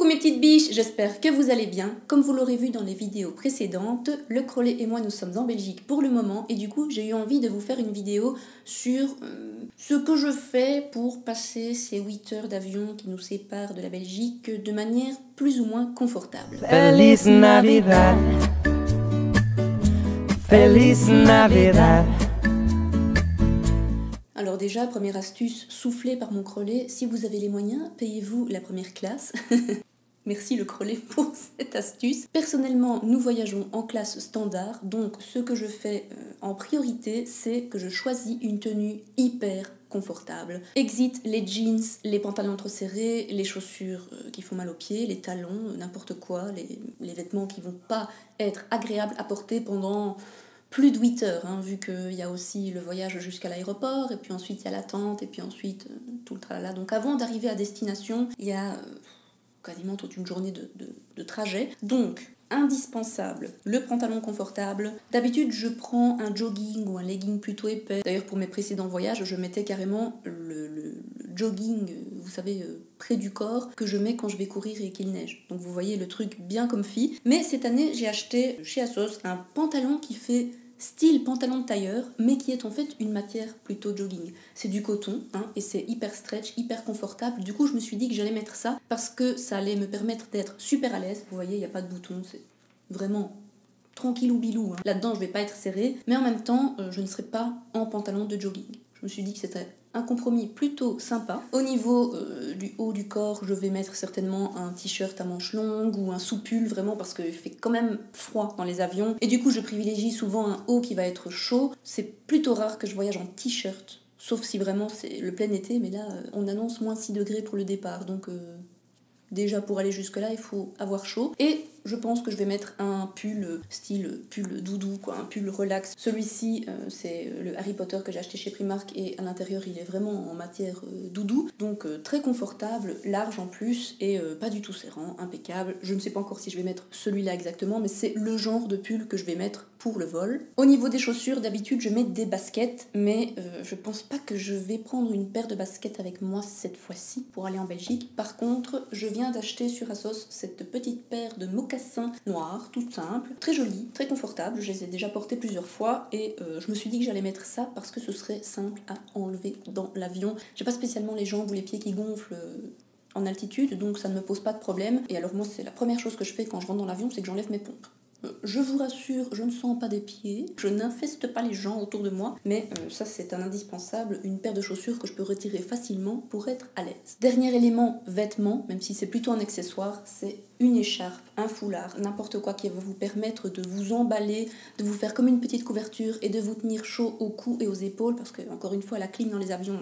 Coucou mes petites biches, j'espère que vous allez bien. Comme vous l'aurez vu dans les vidéos précédentes, le Crollet et moi nous sommes en Belgique pour le moment et du coup j'ai eu envie de vous faire une vidéo sur ce que je fais pour passer ces 8 heures d'avion qui nous séparent de la Belgique de manière plus ou moins confortable. Feliz Navidad. Feliz Navidad. Alors déjà, première astuce soufflée par mon Crollet, si vous avez les moyens, payez-vous la première classe. Merci le Crollet pour cette astuce. Personnellement, nous voyageons en classe standard, donc ce que je fais en priorité, c'est que je choisis une tenue hyper confortable. Exit les jeans, les pantalons entreserrés, les chaussures qui font mal aux pieds, les talons, n'importe quoi, les vêtements qui vont pas être agréables à porter pendant plus de 8 heures, hein, vu qu'il y a aussi le voyage jusqu'à l'aéroport, et puis ensuite il y a l'attente, et puis ensuite tout le tralala. Donc avant d'arriver à destination, il y a quasiment toute une journée de trajet. Donc, indispensable, le pantalon confortable. D'habitude, je prends un jogging ou un legging plutôt épais. D'ailleurs, pour mes précédents voyages, je mettais carrément le jogging, vous savez, près du corps, que je mets quand je vais courir et qu'il neige. Donc vous voyez le truc bien comfy. Mais cette année, j'ai acheté chez Asos un pantalon qui fait style pantalon de tailleur, mais qui est en fait une matière plutôt jogging. C'est du coton, hein, et c'est hyper stretch, hyper confortable. Du coup, je me suis dit que j'allais mettre ça parce que ça allait me permettre d'être super à l'aise. Vous voyez, il n'y a pas de bouton, c'est vraiment tranquille ou bilou. Hein. Là-dedans, je vais pas être serrée, mais en même temps, je ne serai pas en pantalon de jogging. Je me suis dit que c'était un compromis plutôt sympa. Au niveau du haut du corps, je vais mettre certainement un t-shirt à manches longues ou un sous-pull, vraiment parce qu'il fait quand même froid dans les avions. Et du coup, je privilégie souvent un haut qui va être chaud. C'est plutôt rare que je voyage en t-shirt, sauf si vraiment c'est le plein été, mais là, on annonce moins 6 degrés pour le départ, donc déjà pour aller jusque-là, il faut avoir chaud. Et je pense que je vais mettre un pull style pull doudou, quoi, un pull relax. Celui-ci, c'est le Harry Potter que j'ai acheté chez Primark et à l'intérieur, il est vraiment en matière doudou. Donc très confortable, large en plus et pas du tout serrant, impeccable. Je ne sais pas encore si je vais mettre celui-là exactement, mais c'est le genre de pull que je vais mettre pour le vol. Au niveau des chaussures, d'habitude, je mets des baskets, mais je pense pas que je vais prendre une paire de baskets avec moi cette fois-ci pour aller en Belgique. Par contre, je viens d'acheter sur Asos cette petite paire de mocassins noirs, tout simple, très jolis, très confortables. Je les ai déjà portés plusieurs fois et je me suis dit que j'allais mettre ça parce que ce serait simple à enlever dans l'avion. J'ai pas spécialement les jambes ou les pieds qui gonflent en altitude, donc ça ne me pose pas de problème. Et alors moi, c'est la première chose que je fais quand je rentre dans l'avion, c'est que j'enlève mes pompes. Je vous rassure, je ne sens pas des pieds, je n'infeste pas les gens autour de moi, mais ça c'est un indispensable, une paire de chaussures que je peux retirer facilement pour être à l'aise. Dernier élément, vêtements, même si c'est plutôt un accessoire, c'est une écharpe, un foulard, n'importe quoi qui va vous permettre de vous emballer, de vous faire comme une petite couverture et de vous tenir chaud au cou et aux épaules, parce que encore une fois la clim dans les avions,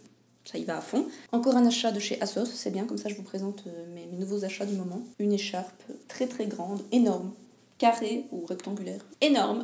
ça y va à fond. Encore un achat de chez Asos, c'est bien, comme ça je vous présente mes nouveaux achats du moment. Une écharpe très très grande, énorme, carré ou rectangulaire, énorme,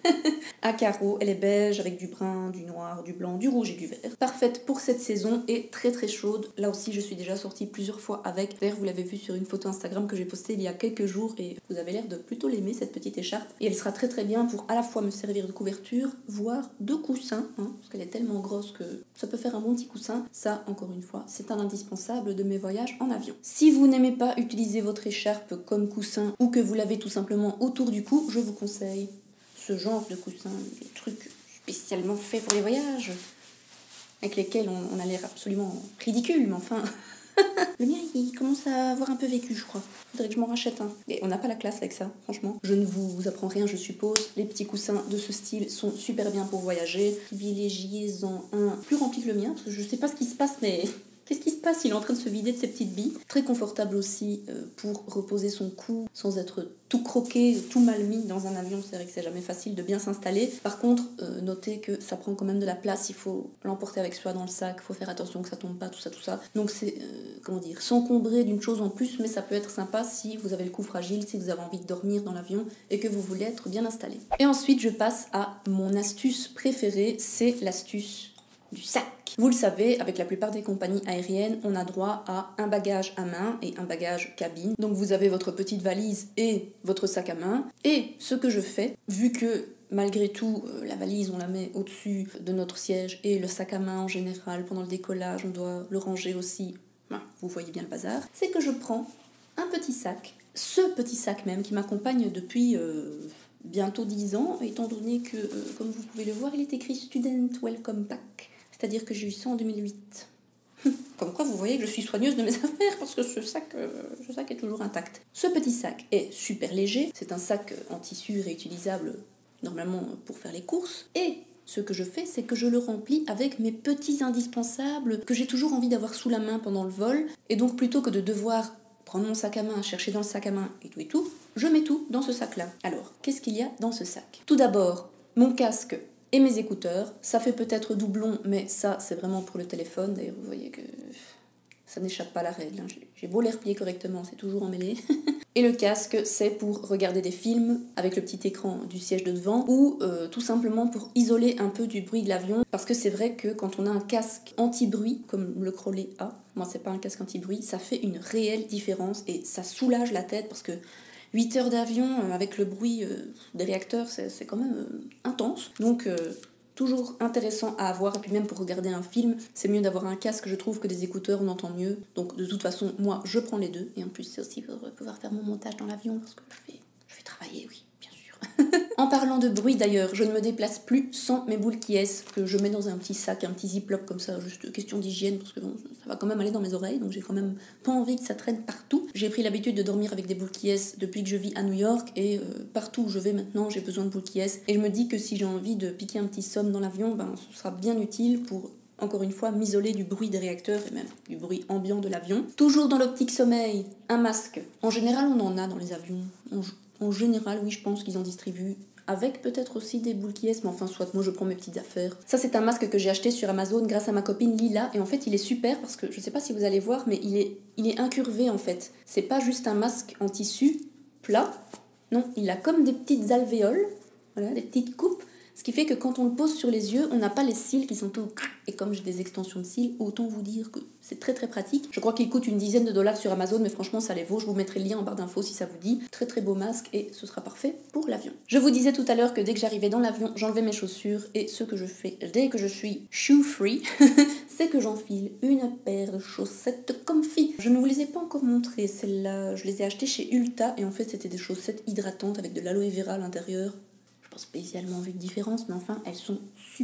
à carreaux, elle est beige avec du brun, du noir, du blanc, du rouge et du vert. Parfaite pour cette saison et très très chaude. Là aussi je suis déjà sortie plusieurs fois avec. D'ailleurs vous l'avez vu sur une photo Instagram que j'ai postée il y a quelques jours et vous avez l'air de plutôt l'aimer cette petite écharpe. Et elle sera très très bien pour à la fois me servir de couverture, voire de coussin, hein, parce qu'elle est tellement grosse que ça peut faire un bon petit coussin. Ça, encore une fois, c'est un indispensable de mes voyages en avion. Si vous n'aimez pas utiliser votre écharpe comme coussin ou que vous l'avez tout simplement autour du cou, je vous conseille ce genre de coussin, des trucs spécialement faits pour les voyages, avec lesquels on a l'air absolument ridicule, mais enfin... Le mien, il commence à avoir un peu vécu, je crois. Faudrait que je m'en rachète un. Et on n'a pas la classe avec ça, franchement. Je ne vous apprends rien, je suppose. Les petits coussins de ce style sont super bien pour voyager. Privilégiez-en un plus rempli que le mien, parce que je sais pas ce qui se passe, mais... Qu'est-ce qui se passe? Il est en train de se vider de ses petites billes. Très confortable aussi pour reposer son cou sans être tout croqué, tout mal mis dans un avion. C'est vrai que c'est jamais facile de bien s'installer. Par contre, notez que ça prend quand même de la place. Il faut l'emporter avec soi dans le sac. Il faut faire attention que ça tombe pas, tout ça, tout ça. Donc c'est, comment dire, s'encombrer d'une chose en plus, mais ça peut être sympa si vous avez le cou fragile, si vous avez envie de dormir dans l'avion et que vous voulez être bien installé. Et ensuite, je passe à mon astuce préférée, c'est l'astuce du sac. Vous le savez, avec la plupart des compagnies aériennes, on a droit à un bagage à main et un bagage cabine. Donc vous avez votre petite valise et votre sac à main. Et ce que je fais, vu que malgré tout, la valise, on la met au-dessus de notre siège et le sac à main en général, pendant le décollage, on doit le ranger aussi. Vous voyez bien le bazar. C'est que je prends un petit sac, ce petit sac même qui m'accompagne depuis bientôt 10 ans, étant donné que, comme vous pouvez le voir, il est écrit Student Welcome Pack, c'est-à-dire que j'ai eu ça en 2008. Comme quoi, vous voyez que je suis soigneuse de mes affaires parce que ce sac est toujours intact. Ce petit sac est super léger, c'est un sac en tissu réutilisable normalement pour faire les courses, et ce que je fais, c'est que je le remplis avec mes petits indispensables que j'ai toujours envie d'avoir sous la main pendant le vol, et donc plutôt que de devoir prendre mon sac à main, chercher dans le sac à main et tout, je mets tout dans ce sac-là. Alors, qu'est-ce qu'il y a dans ce sac? Tout d'abord, mon casque et mes écouteurs. Ça fait peut-être doublon, mais ça, c'est vraiment pour le téléphone. D'ailleurs, vous voyez que ça n'échappe pas à la règle. J'ai beau les replier correctement, c'est toujours emmêlé. Et le casque, c'est pour regarder des films avec le petit écran du siège de devant ou tout simplement pour isoler un peu du bruit de l'avion. Parce que c'est vrai que quand on a un casque anti-bruit, comme le Crowley a, moi c'est pas un casque anti-bruit, ça fait une réelle différence et ça soulage la tête parce que 8 heures d'avion avec le bruit des réacteurs, c'est quand même intense. Donc toujours intéressant à avoir, et puis même pour regarder un film, c'est mieux d'avoir un casque, je trouve, que des écouteurs, on entend mieux. Donc de toute façon, moi, je prends les deux, et en plus, c'est aussi pour pouvoir faire mon montage dans l'avion, parce que je vais travailler, oui, bien sûr. En parlant de bruit, d'ailleurs, je ne me déplace plus sans mes boules qui que je mets dans un petit sac, un petit ziploc comme ça, juste question d'hygiène, parce que bon, ça va quand même aller dans mes oreilles, donc j'ai quand même pas envie que ça traîne partout. J'ai pris l'habitude de dormir avec des boules qui depuis que je vis à New York, et partout où je vais maintenant, j'ai besoin de boules qui et je me dis que si j'ai envie de piquer un petit somme dans l'avion, ben, ce sera bien utile pour, encore une fois, m'isoler du bruit des réacteurs et même du bruit ambiant de l'avion. Toujours dans l'optique sommeil, un masque. En général, on en a dans les avions. En général, oui, je pense qu'ils en distribuent. Avec peut-être aussi des boules qui mais enfin soit, moi je prends mes petites affaires. Ça c'est un masque que j'ai acheté sur Amazon grâce à ma copine Lila, et en fait il est super parce que, je sais pas si vous allez voir, mais il est incurvé en fait. C'est pas juste un masque en tissu plat, non, il a comme des petites alvéoles, voilà, des petites coupes, ce qui fait que quand on le pose sur les yeux, on n'a pas les cils qui sont tout... Et comme j'ai des extensions de cils, autant vous dire que c'est très très pratique. Je crois qu'il coûte une dizaine de dollars sur Amazon, mais franchement ça les vaut. Je vous mettrai le lien en barre d'infos si ça vous dit. Très très beau masque et ce sera parfait pour l'avion. Je vous disais tout à l'heure que dès que j'arrivais dans l'avion, j'enlevais mes chaussures, et ce que je fais dès que je suis shoe free, c'est que j'enfile une paire de chaussettes comfy. Je ne vous les ai pas encore montrées, celles-là. Je les ai achetées chez Ulta, et en fait c'était des chaussettes hydratantes avec de l'aloe vera à l'intérieur. Pas spécialement vu de différence, mais enfin elles sont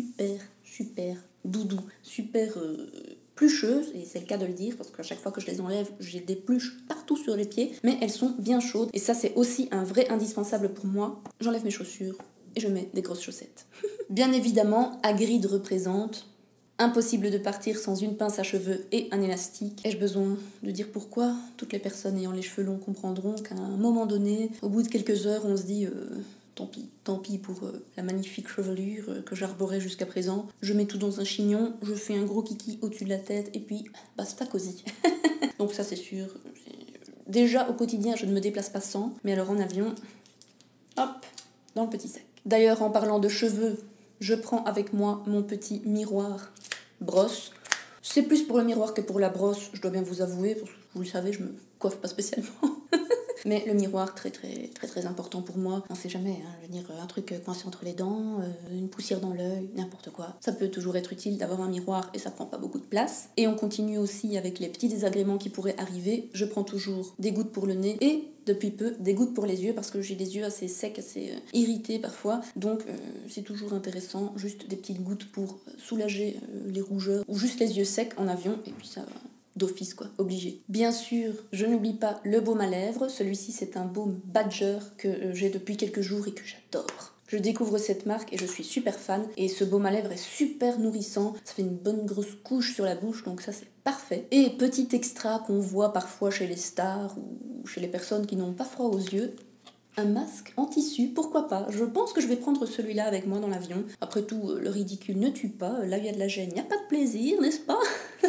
super doudou, super plucheuses, et c'est le cas de le dire parce qu'à chaque fois que je les enlève, j'ai des pluches partout sur les pieds, mais elles sont bien chaudes, et ça c'est aussi un vrai indispensable pour moi. J'enlève mes chaussures et je mets des grosses chaussettes. Bien évidemment, Hagrid représente. Impossible de partir sans une pince à cheveux et un élastique. Ai-je besoin de dire pourquoi? Toutes les personnes ayant les cheveux longs comprendront qu'à un moment donné, au bout de quelques heures, on se dit tant pis pour la magnifique chevelure que j'arborais jusqu'à présent. Je mets tout dans un chignon, je fais un gros kiki au-dessus de la tête, et puis basta cosy. Donc ça c'est sûr. Déjà au quotidien, je ne me déplace pas sans, mais alors en avion, hop, dans le petit sac. D'ailleurs, en parlant de cheveux, je prends avec moi mon petit miroir brosse. C'est plus pour le miroir que pour la brosse, je dois bien vous avouer, parce que vous le savez, je me coiffe pas spécialement. Mais le miroir, très important pour moi. On sait jamais, hein, je veux dire, un truc coincé entre les dents, une poussière dans l'œil, n'importe quoi. Ça peut toujours être utile d'avoir un miroir et ça prend pas beaucoup de place. Et on continue aussi avec les petits désagréments qui pourraient arriver. Je prends toujours des gouttes pour le nez et, depuis peu, des gouttes pour les yeux parce que j'ai des yeux assez secs, assez irrités parfois. Donc c'est toujours intéressant, juste des petites gouttes pour soulager les rougeurs ou juste les yeux secs en avion, et puis ça va. D'office quoi, obligé. Bien sûr, je n'oublie pas le baume à lèvres. Celui-ci c'est un baume Badger que j'ai depuis quelques jours et que j'adore. Je découvre cette marque et je suis super fan, et ce baume à lèvres est super nourrissant, ça fait une bonne grosse couche sur la bouche, donc ça c'est parfait. Et petit extra qu'on voit parfois chez les stars ou chez les personnes qui n'ont pas froid aux yeux, un masque en tissu, pourquoi pas? Je pense que je vais prendre celui-là avec moi dans l'avion. Après tout, le ridicule ne tue pas, là il y a de la gêne, il n'y a pas de plaisir, n'est-ce pas?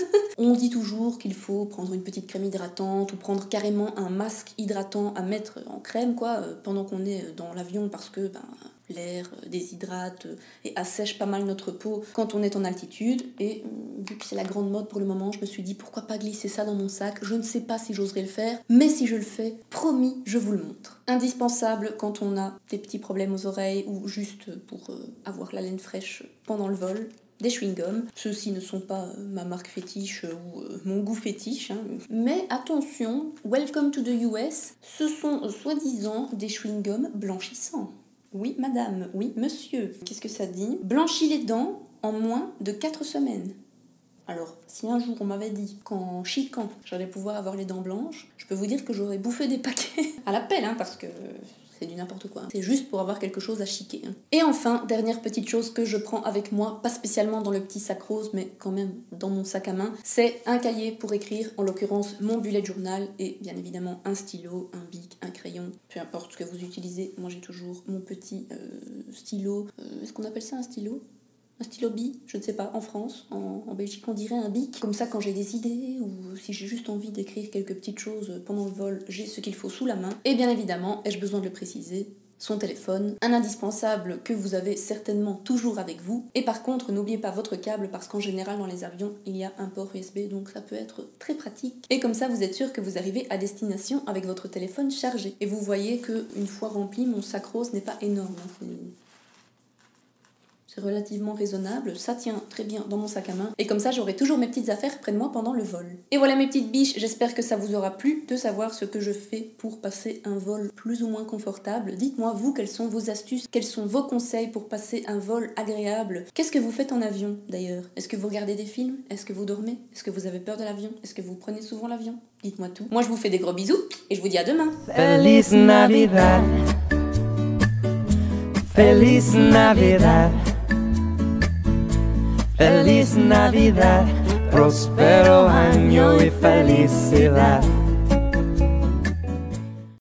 On dit toujours qu'il faut prendre une petite crème hydratante ou prendre carrément un masque hydratant à mettre en crème quoi, pendant qu'on est dans l'avion, parce que l'air déshydrate et assèche pas mal notre peau quand on est en altitude. Et vu que c'est la grande mode pour le moment, je me suis dit pourquoi pas glisser ça dans mon sac. Je ne sais pas si j'oserais le faire, mais si je le fais, promis, je vous le montre. Indispensable quand on a des petits problèmes aux oreilles ou juste pour avoir la laine fraîche pendant le vol. des chewing-gums. Ceux-ci ne sont pas ma marque fétiche ou mon goût fétiche, hein. Mais attention, welcome to the US, ce sont soi-disant des chewing-gums blanchissants. Oui madame, oui monsieur. Qu'est-ce que ça dit? Blanchit les dents en moins de 4 semaines. Alors, si un jour on m'avait dit qu'en chiquant, j'allais pouvoir avoir les dents blanches, je peux vous dire que j'aurais bouffé des paquets à la pelle, hein, parce que c'est du n'importe quoi. C'est juste pour avoir quelque chose à chiquer. Hein. Et enfin, dernière petite chose que je prends avec moi, pas spécialement dans le petit sac rose, mais quand même dans mon sac à main, c'est un cahier pour écrire, en l'occurrence mon bullet journal, et bien évidemment un stylo, un bic, un crayon, peu importe ce que vous utilisez. Moi j'ai toujours mon petit stylo, est-ce qu'on appelle ça un stylo ? Un stylo bi, je ne sais pas, en France, en Belgique on dirait un bic. Comme ça quand j'ai des idées ou si j'ai juste envie d'écrire quelques petites choses pendant le vol, j'ai ce qu'il faut sous la main. Et bien évidemment, ai-je besoin de le préciser, son téléphone, un indispensable que vous avez certainement toujours avec vous. Et par contre, n'oubliez pas votre câble parce qu'en général dans les avions, il y a un port USB, donc ça peut être très pratique. Et comme ça, vous êtes sûr que vous arrivez à destination avec votre téléphone chargé. Et vous voyez qu'une fois rempli, mon sac rose n'est pas énorme. Hein, c'est relativement raisonnable, ça tient très bien dans mon sac à main, et comme ça j'aurai toujours mes petites affaires près de moi pendant le vol. Et voilà mes petites biches, j'espère que ça vous aura plu de savoir ce que je fais pour passer un vol plus ou moins confortable. Dites-moi vous, quelles sont vos astuces, quels sont vos conseils pour passer un vol agréable. Qu'est-ce que vous faites en avion d'ailleurs? Est-ce que vous regardez des films? Est-ce que vous dormez? Est-ce que vous avez peur de l'avion? Est-ce que vous prenez souvent l'avion? Dites-moi tout. Moi je vous fais des gros bisous, et je vous dis à demain. Feliz Navidad. Feliz Navidad. Feliz Navidad, próspero año y felicidad.